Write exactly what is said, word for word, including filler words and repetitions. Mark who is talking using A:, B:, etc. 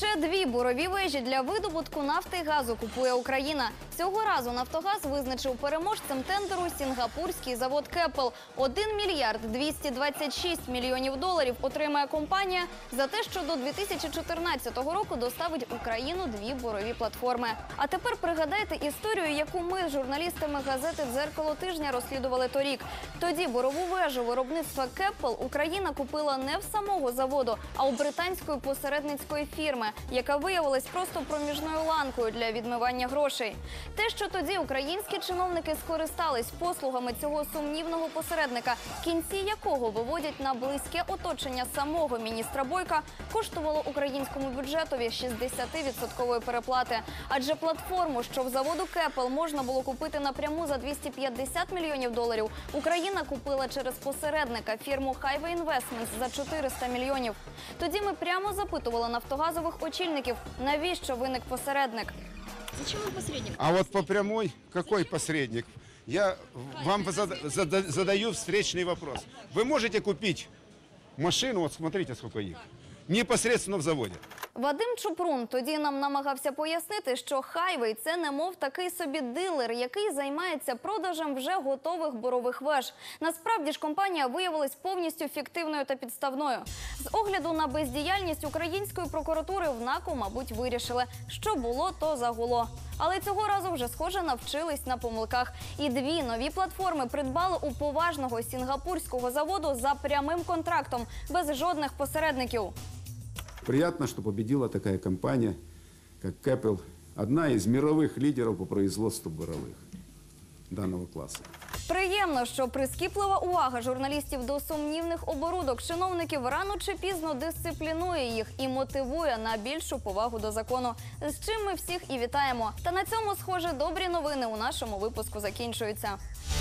A: Ще дві бурові вежі для видобутку нафти і газу купує Україна. Цього разу «Нафтогаз» визначив переможцем тендеру сінгапурський завод «Кепел». один мільярд двісті двадцять шість мільйонів доларів отримає компанія за те, що до дві тисячі чотирнадцятого року доставить Україну дві бурові платформи. А тепер пригадайте історію, яку ми з журналістами газети «Дзеркало тижня» розслідували торік. Тоді бурову вежу виробництва «Кепел» Україна купила не в самого заводу, а у британської посередницької фірми, яка виявилась просто проміжною ланкою для відмивання грошей. Те, що тоді українські чиновники скористались послугами цього сумнівного посередника, кінці якого виводять на близьке оточення самого міністра Бойка, коштувало українському бюджетові шістдесят відсотків переплати. Адже платформу, що в заводу «Кепел» можна було купити напряму за двісті п'ятдесят мільйонів доларів, Україна купила через посередника фірму Highway Investments за чотириста мільйонів. Тоді ми прямо запитували нафтогазових очільників, навіщо виник посередник.
B: Зачем он посредник?
C: А вот по прямой, какой посредник? Я вам задаю встречный вопрос. Вы можете купить машину, вот смотрите, сколько их, непосредственно в заводе?
A: Вадим Чупрун тоді нам намагався пояснити, що «Хайвей» – це немов такий собі дилер, який займається продажем вже готових бурових веж. Насправді ж компанія виявилась повністю фіктивною та підставною. З огляду на бездіяльність української прокуратури в НАКу, мабуть, вирішили, що було, то загуло. Але цього разу вже, схоже, навчились на помилках. І дві нові платформи придбали у поважного сінгапурського заводу за прямим контрактом, без жодних посередників.
D: Приятно, что победила такая компания, как «Кепел», одна из мировых лидеров по производству буровых данного класса.
A: Приємно, що прискіплива увага журналістів до сумнівних оборудок чиновників рано чи пізно дисциплінує їх і мотивує на більшу повагу до закону. З чим ми всіх і вітаємо. Та на цьому, схоже, добрі новини у нашому випуску закінчуються.